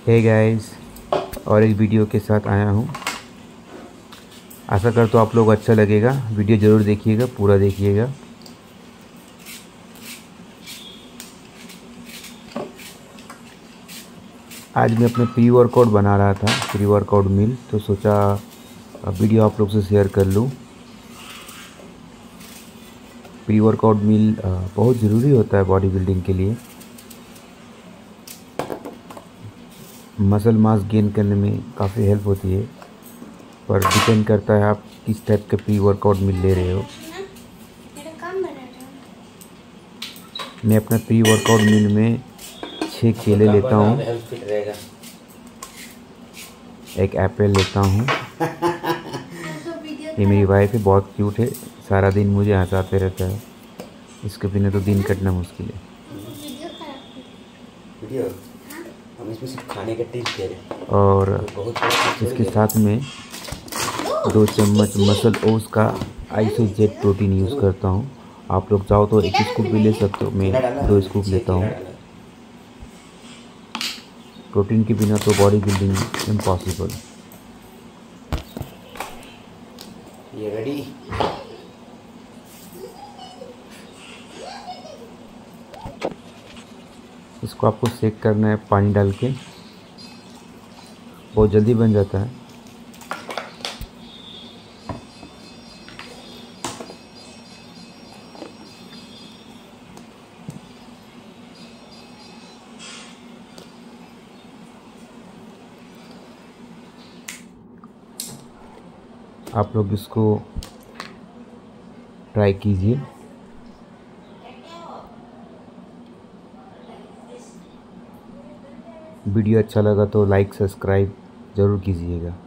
Hey guys, और एक video के साथ आया हूँ। आशा करता हूँ आप लोग अच्छा लगेगा। वीडियो ज़रूर देखिएगा, पूरा देखिएगा। आज मैं अपने प्री वर्कआउट बना रहा था, प्री वर्कआउट मील, तो सोचा वीडियो आप लोग से शेयर कर लूँ। प्री वर्कआउट मील बहुत ज़रूरी होता है बॉडी बिल्डिंग के लिए। मसल मास गेन करने में काफ़ी हेल्प होती है, पर डिपेंड करता है आप किस टाइप का प्री वर्कआउट मील ले रहे हो। मैं अपना प्री वर्कआउट मील में 6 केले लेता हूँ, एक एप्पल लेता हूँ। ये मेरी वाइफ है, बहुत क्यूट है, सारा दिन मुझे हंसाते रहता है। इसके बिना तो दिन कटना मुश्किल है। हम इसमें सिर्फ खाने का टिप्स दे रहे हैं। और इसके साथ में 2 चम्मच मसल ओस का आइसोजेट प्रोटीन यूज़ करता हूँ। आप लोग चाहो तो 1 स्कूप भी ले सकते हो, मैं 2 स्कूप लेता हूँ। प्रोटीन के बिना तो बॉडी बिल्डिंग इम्पॉसिबल। ये रेडी। इसको आपको सेक करना है पानी डाल के, बहुत जल्दी बन जाता है। आप लोग इसको ट्राई कीजिए। वीडियो अच्छा लगा तो लाइक सब्सक्राइब ज़रूर कीजिएगा।